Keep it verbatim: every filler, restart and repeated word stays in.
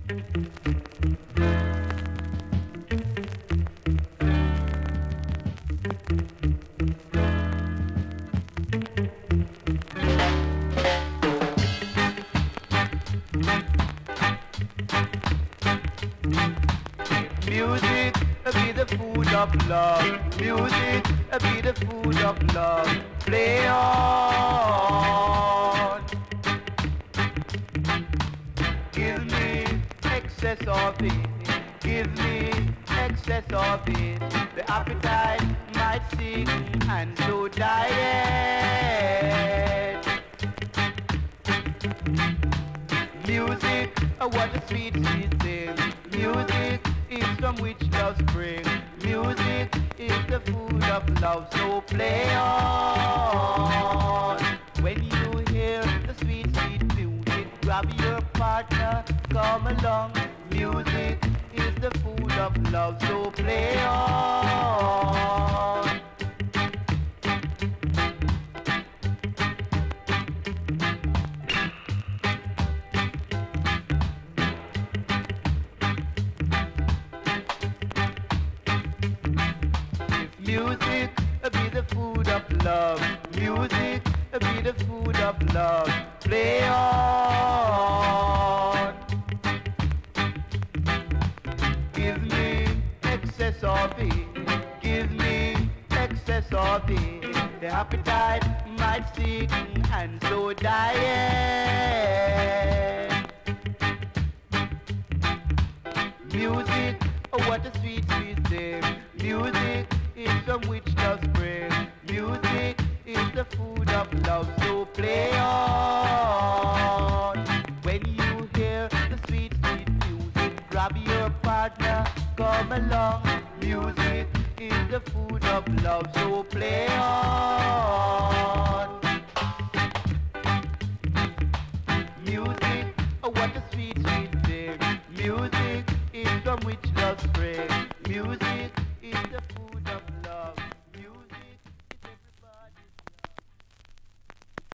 Of love, music be the food of love. Play on. Give me excess of it. Give me excess of it. The appetite might sink and so diet. Music, what a sweet, sweet thing. Music is from which love springs. Music is the food of love, so play on. When you hear the sweet, sweet music, grab your partner, come along. Music is the food of love, so play on. Music be the food of love. Music be the food of love. Play on. Give me excess of it. Give me excess of it. The appetite might sink and so diet. Music, what a sweet, sweet thing. Music is from which love springs. Music is the food of love, so play on. When you hear the sweet, sweet music, grab your partner, come along. Music is the food of love, so play on.